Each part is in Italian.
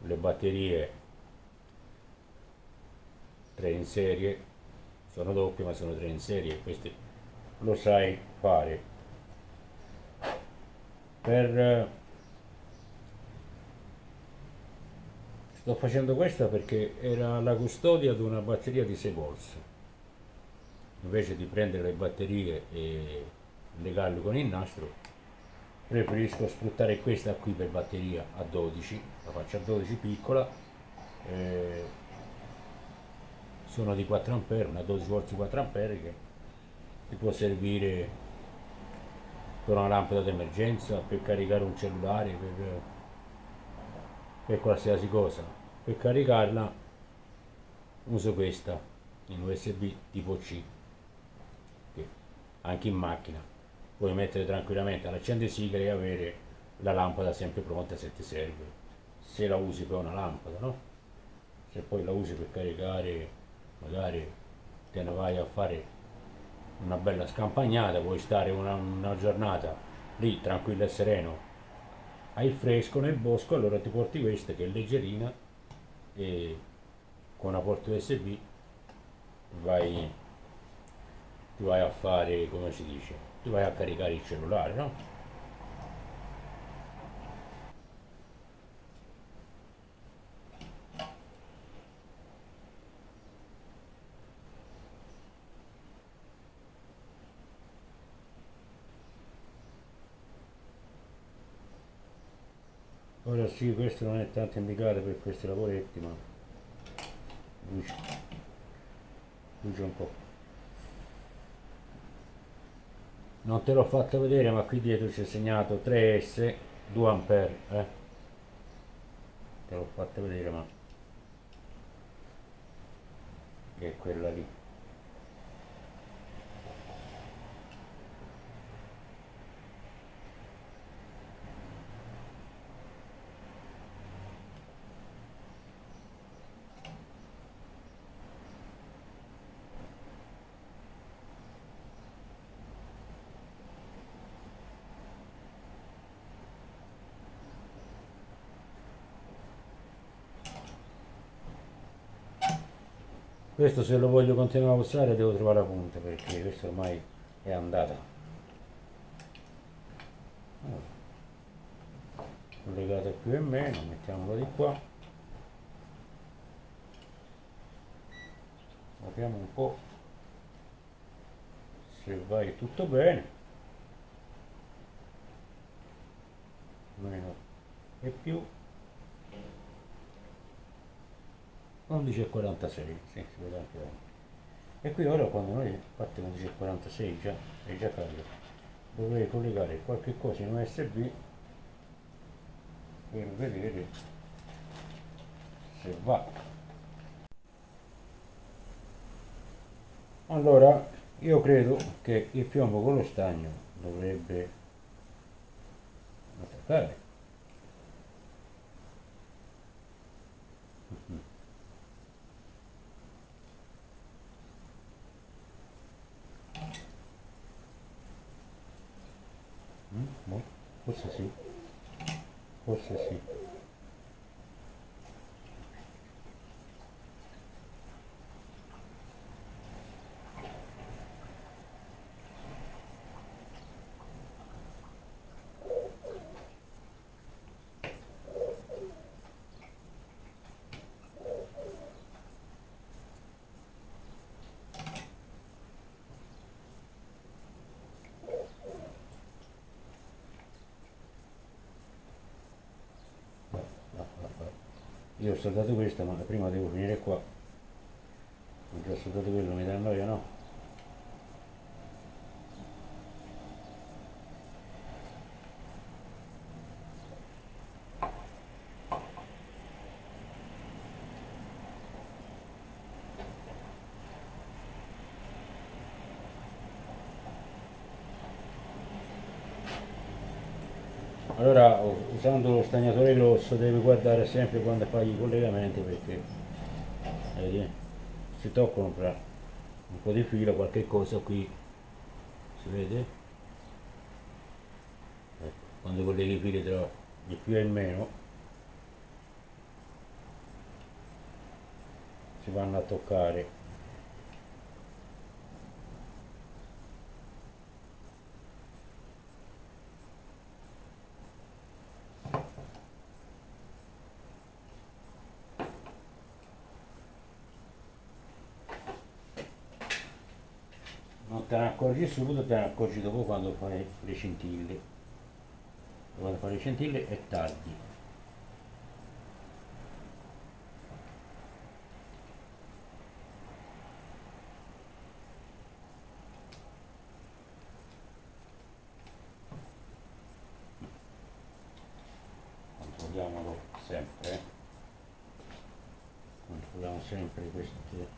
le batterie 3 in serie, sono doppie ma sono 3 in serie, questi lo sai fare. Per Sto facendo questa perché era la custodia di una batteria di 6 volts. Invece di prendere le batterie e legarle con il nastro, preferisco sfruttare questa qui per batteria a 12, la faccio a 12 piccola, eh, sono di 4 ampere, una 12 volts di 4 ampere che ti può servire per una lampada d'emergenza, per caricare un cellulare, per qualsiasi cosa. Per caricarla uso questa in USB tipo C, che anche in macchina puoi mettere tranquillamente all'accendesigari e avere la lampada sempre pronta se ti serve, se la usi per una lampada, no? Se poi la usi per caricare, magari te ne vai a fare una bella scampagnata, puoi stare una giornata lì tranquillo e sereno, hai fresco nel bosco, allora ti porti questa che è leggerina e con una porta USB vai, ti vai a fare, come si dice, ti vai a caricare il cellulare, no? Ora sì, questo non è tanto indicato per questi lavoretti, ma luce, luce un po'. Non te l'ho fatto vedere, ma qui dietro c'è segnato 3S 2 ampere, te l'ho fatto vedere, ma è quella lì. Questo se lo voglio continuare a usare devo trovare la punta perché questo ormai è andata. Collegato più e meno, mettiamolo di qua, apriamo un po' se vai tutto bene, meno e più 11,46, sì, si vede anche bene. E qui ora quando noi parte 11,46 già è già carico, dovrei collegare qualche cosa in USB per vedere se va. Allora io credo che il piombo con lo stagno dovrebbe attaccare. Boh, forse sì, forse sì. Io ho saltato questa, ma prima devo finire qua. Ho già saltato quello, mi dà noia, no? Allora, usando lo stagnatore grosso devi guardare sempre quando fai i collegamenti perché vedi, si toccano fra un po' di filo, qualche cosa qui, si vede? Ecco, quando colleghi i fili tra il più e il meno, si vanno a toccare. Non te ne accorgi subito, te ne accorgi dopo quando fai le scintille. Quando fai le scintille è tardi. Controlliamolo sempre. Controlliamo sempre queste.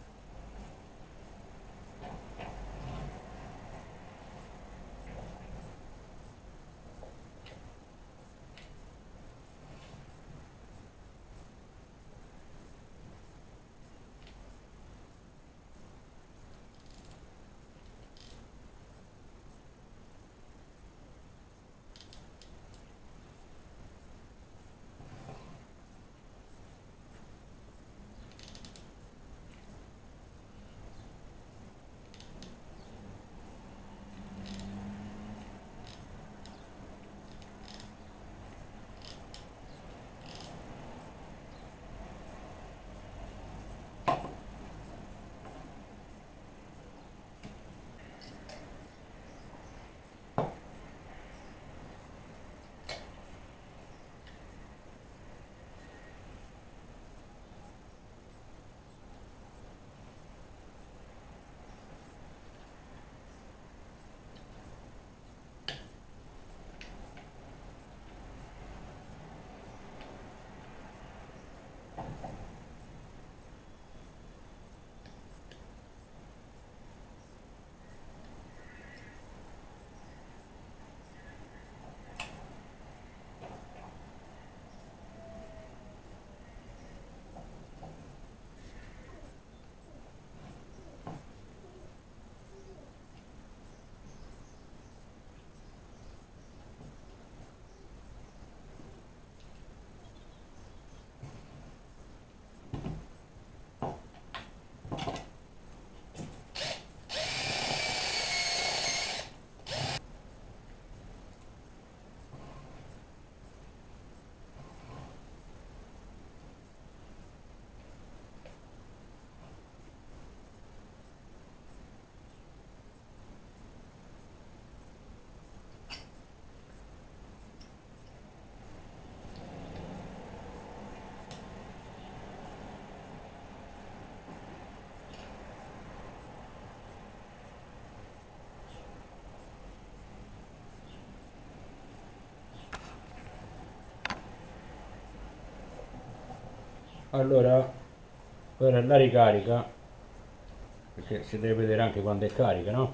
Allora, ora la ricarica, perché si deve vedere anche quando è carica, no?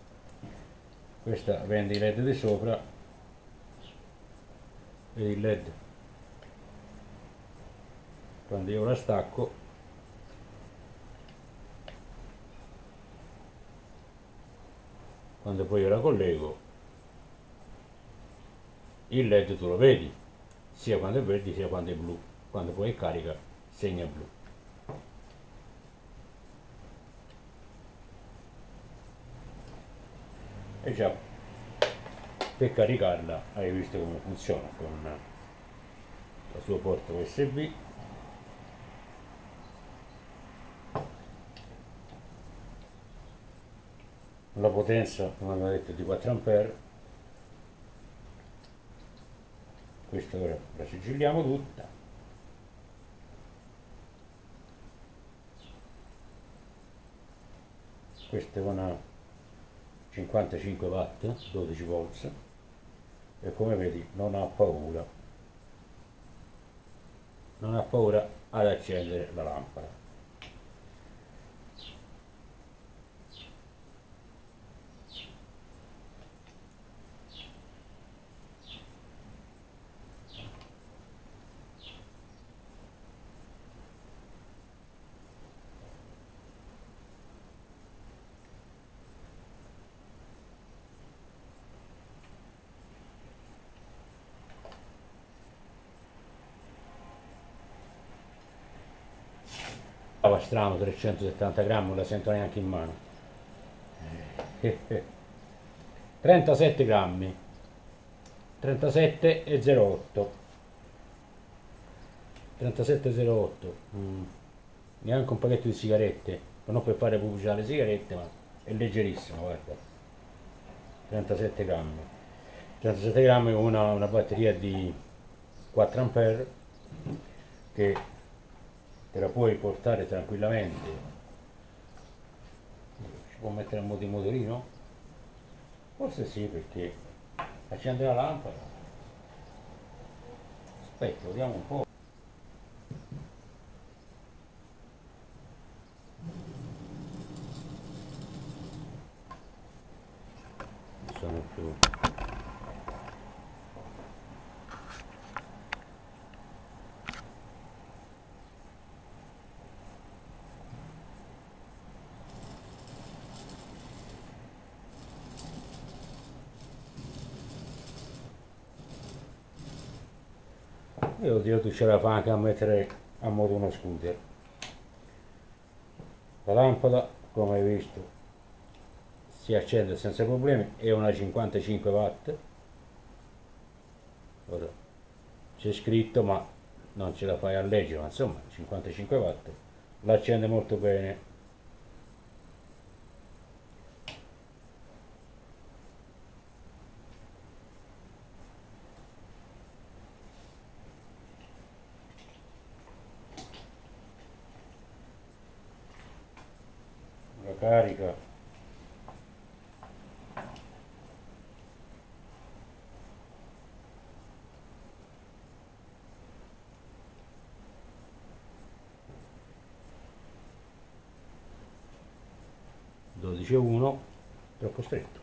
Questa prende i led di sopra e il led quando io la stacco quando poi io la collego il led tu lo vedi sia quando è verde sia quando è blu, quando poi è carica segna blu. E già per caricarla hai visto come funziona con la sua porta USB, la potenza come abbiamo detto di 4 ampere. Questa ora la sigilliamo tutta. Questa è una 55 watt 12 volts e come vedi non ha paura ad accendere la lampada. va strano, 370 grammi, non la sento neanche in mano. 37 grammi, 37,08, 37,08, neanche un pacchetto di sigarette, non per fare pubblicità alle sigarette, ma è leggerissimo, guarda, 37 grammi, 37 grammi con una batteria di 4 ampere che te la puoi portare tranquillamente. Ci può mettere a modo di motorino? Forse sì, perché accende la lampada. Aspetta, vediamo un po'. Non sono più. Io oddio, tu ce la fai anche a mettere a modo uno scooter. La lampada, come hai visto, si accende senza problemi, è una 55 watt. Ora c'è scritto ma non ce la fai a leggere, ma insomma 55 watt, la accende molto bene. La carica, dodici e 1, troppo stretto.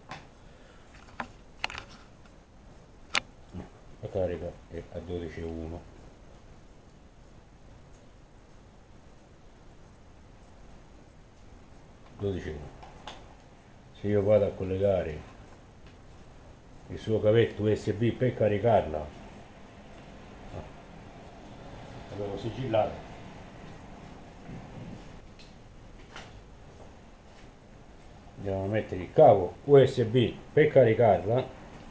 La carica è a 12 e 1. Se io vado a collegare il suo cavetto USB per caricarla, l'avevo sigillato, andiamo a mettere il cavo USB per caricarla,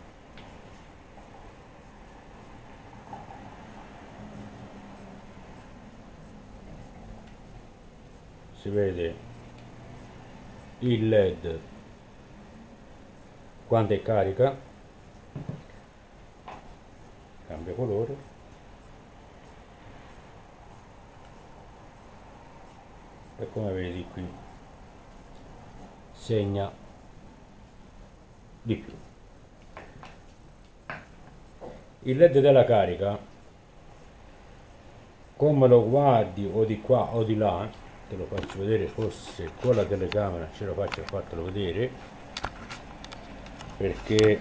si vede il LED quando è carica, cambia colore, e come vedi qui segna di più. Il LED della carica, come lo guardi o di qua o di là, te lo faccio vedere, forse con la telecamera ce lo faccio a fartelo vedere, perché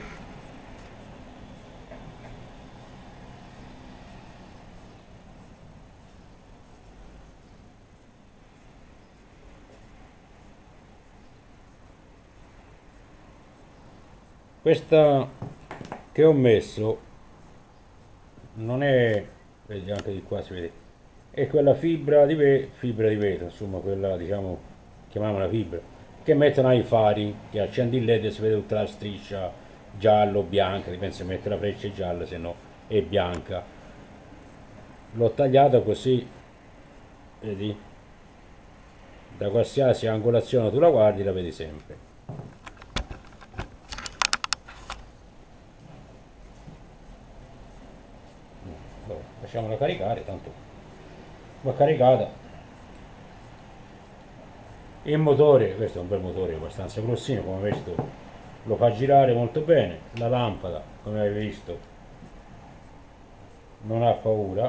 questa che ho messo non è, vedi anche di qua si vede, è quella fibra di vetro, insomma quella, diciamo, chiamiamola fibra, che mettono ai fari, che accendi il LED e si vede tutta la striscia giallo bianca, dipende se mette la freccia gialla, se no è bianca. L'ho tagliato così, vedi, da qualsiasi angolazione tu la guardi la vedi sempre. Lasciamola caricare, tanto va caricata. Il motore, questo è un bel motore abbastanza grossino, come hai visto, lo fa girare molto bene. La lampada, come hai visto, non ha paura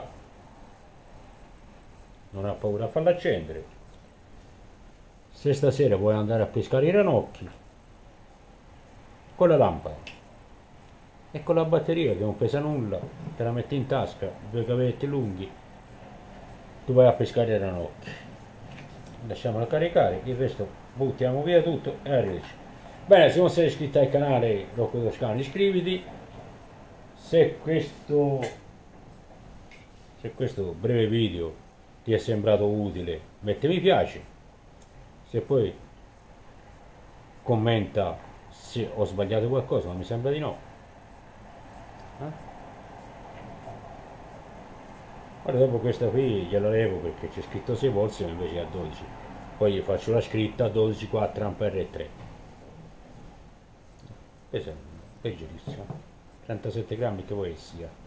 a farla accendere. Se stasera vuoi andare a pescare i ranocchi con la lampada e con la batteria che non pesa nulla, te la metti in tasca, due cavetti lunghi, tu vai a pescare i ranocchi. Lasciamola caricare, il resto buttiamo via tutto e arrivederci. Bene, se non sei iscritto al canale Rocco Toscano, iscriviti. Se questo breve video ti è sembrato utile, mette mi piace. Se poi commenta se ho sbagliato qualcosa, ma mi sembra di no. Ora dopo questa qui gliela levo perché c'è scritto 6 polsi invece a 12. Poi gli faccio la scritta 12 4 ampere e 3. Questo è leggerissimo. 37 grammi che vuoi che sia.